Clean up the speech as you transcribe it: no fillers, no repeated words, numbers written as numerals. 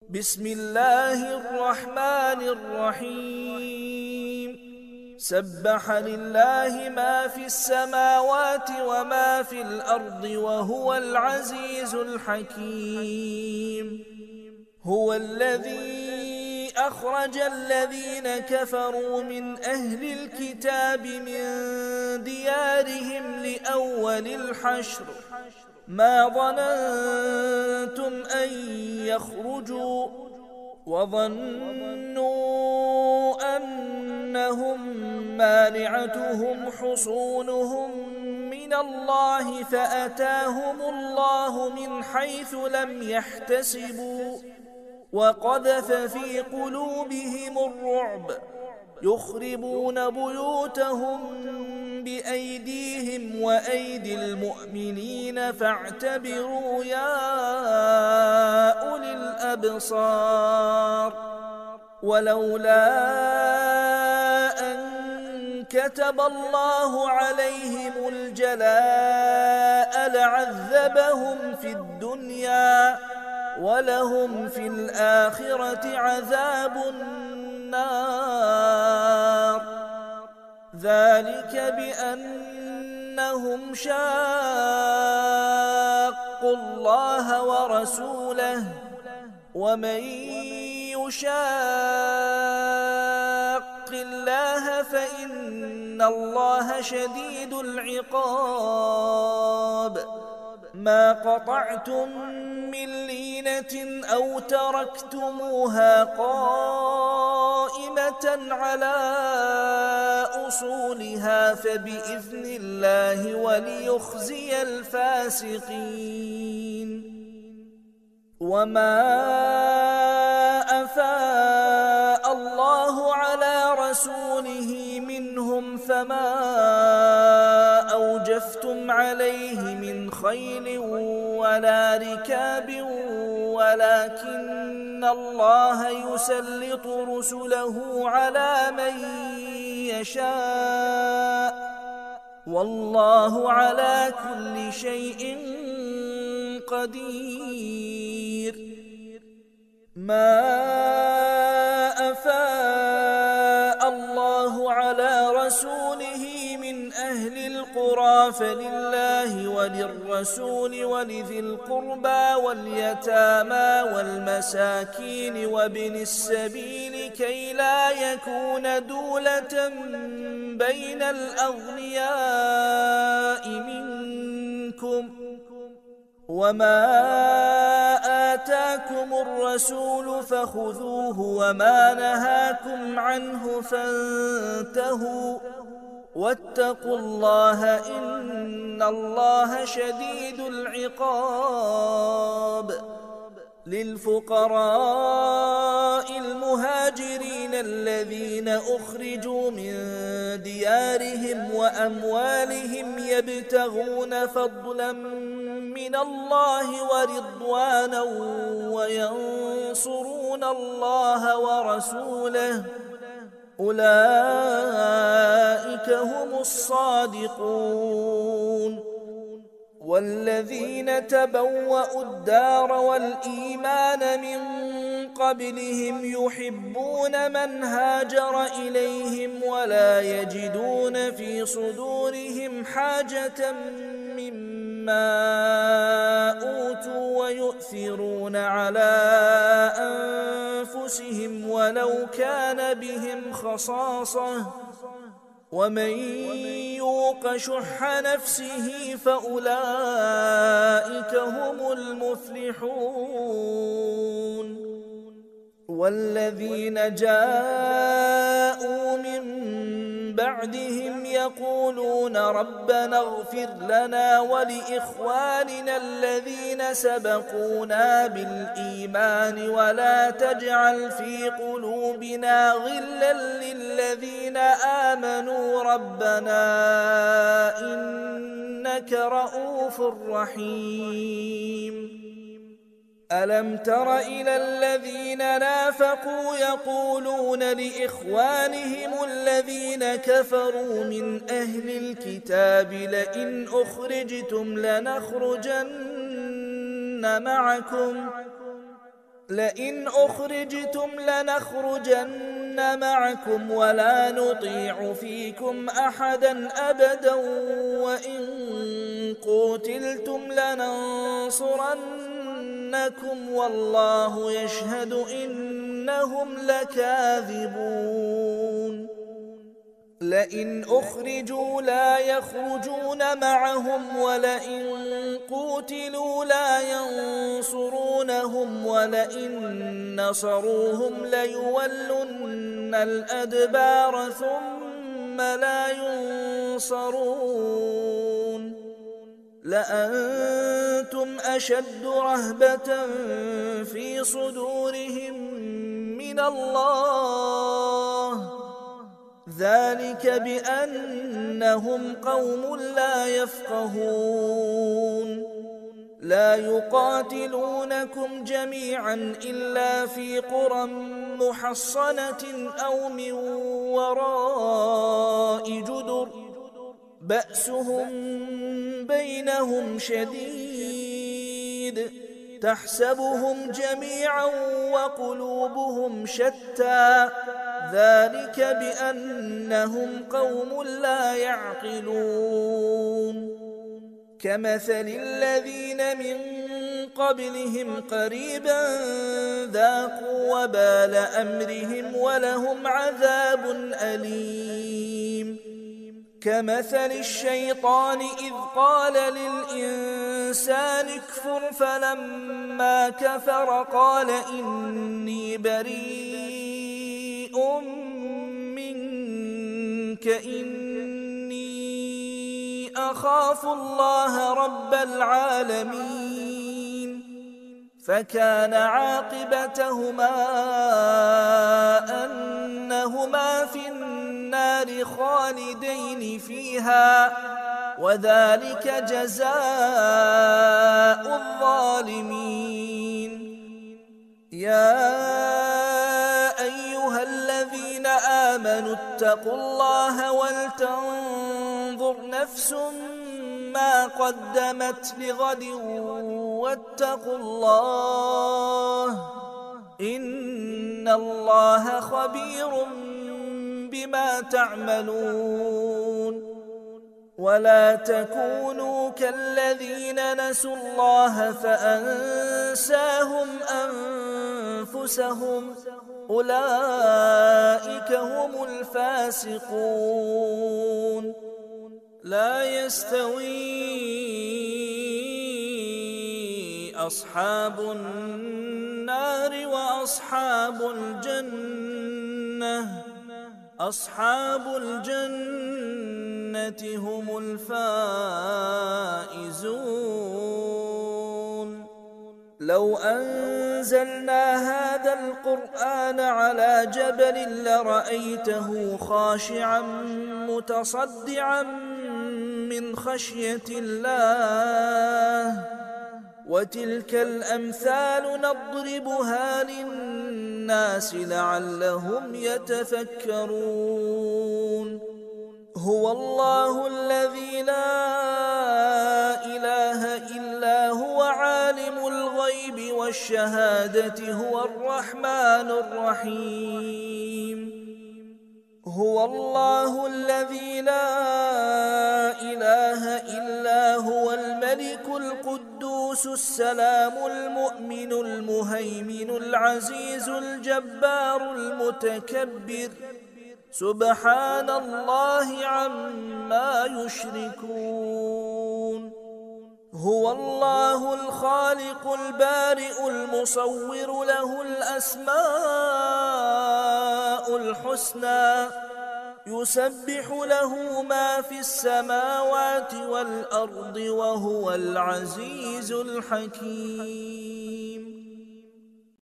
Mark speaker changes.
Speaker 1: بسم الله الرحمن الرحيم سبح لله ما في السماوات وما في الأرض وهو العزيز الحكيم. هو الذي أخرج الذين كفروا من أهل الكتاب من ديارهم لأول الحشر ما ظننتم أن يخرجوا وظنوا أنهم مانعتهم حصونهم من الله فأتاهم الله من حيث لم يحتسبوا وقذف في قلوبهم الرعب يخربون بيوتهم بأيديهم وأيدي المؤمنين فاعتبروا يا أولي الأبصار. ولولا أن كتب الله عليهم الجلاء لعذبهم في الدنيا ولهم في الآخرة عذاب النار. ذلك بأنهم شاقوا الله ورسوله ومن يشاق الله فإن الله شديد العقاب. ما قطعتم من لينة أو تركتموها قائمة على أصولها فبإذن الله وليخزي الفاسقين. وما أفاء الله على رسوله منهم فما أوجفتم عليه من خيل ولا ركاب ولكن الله يسلط رسله على من يشاء والله على كل شيء قدير. ما أفاء الله على رسوله من أهل القرى فلله وللرسول ولذي القربى واليتامى والمساكين وابن السبيل كي لا يكون دولة بين الأغنياء منكم. وما آتاكم الرسول فخذوه وما نهاكم عنه فانتهوا واتقوا الله إن الله شديد العقاب. للفقراء المهاجرين الذين أخرجوا من ديارهم وأموالهم يبتغون فضلا من الله ورضوانا وينصرون الله ورسوله أولئك هم الصادقون. والذين تبوأوا الدار والإيمان من قبلهم يحبون من هاجر إليهم ولا يجدون في صدورهم حاجة مما أوتوا ويؤثرون على أنفسهم ولو كان بهم خصاصة ومن يوق شح نفسه فأولئك هم المفلحون. والذين جاءوا من بعدهم يقولون ربنا اغفر لنا ولإخواننا الذين سبقونا بالإيمان ولا تجعل في قلوبنا غلا للذين آمنوا ربنا إنك رؤوف رحيم. ألم تر إلى الذين نافقوا يقولون لإخوانهم الذين كفروا من أهل الكتاب لئن أخرجتم لنخرجن معكم لئن أخرجتم لنخرجن معكم ولا نطيع فيكم أحدا أبدا وإن قوتلتم لننصرنكم والله يشهد إنهم لكاذبون لئن أخرجوا لا يخرجون معهم ولئن قوتلوا لا ينصرونهم ولئن نصروهم ليولن الأدبار ثم لا ينصرون لأنتم أشد رهبة في صدورهم من الله ذلك بأنهم قوم لا يفقهون لا يقاتلونكم جميعا إلا في قرى محصنة أو من وراء جدر بأسهم بينهم شديد تحسبهم جميعا وقلوبهم شتى ذلك بأنهم قوم لا يعقلون كمثل الذين من قبلهم قريبا ذاقوا وبال أمرهم ولهم عذاب أليم كمثل الشيطان إذ قال للإنسان اكفر فلما كفر قال إني بريء منك إني أخاف الله رب العالمين فكان عاقبتهما أنهما في النار خالدين فيها وذلك جزاء الظالمين يا أيها الذين آمنوا اتقوا الله ولتنظر نفس ما قدمت لغد واتقوا الله إن الله خبير بما تعملون ولا تكونوا كالذين نسوا الله فأنساهم أنفسهم أولئك هم الفاسقون لا يستوي أصحاب النار وأصحاب الجنة أصحاب الجنة هم الفائزون لو أنزلنا هذا القرآن على جبل لرأيته خاشعا متصدعا من خشية الله وتلك الأمثال نضربها للناس لعلهم يتفكرون هو الله الذي لا إله إلا هو عالم الغيب والشهادة هو الرحمن الرحيم هو الله الذي لا إله إلا هو الملك القدوس السلام المؤمن المهيمن العزيز الجبار المتكبر سبحان الله عما يشركون هو الله الخالق البارئ المصور له الأسماء الحسنى يسبح له ما في السماوات والأرض وهو العزيز الحكيم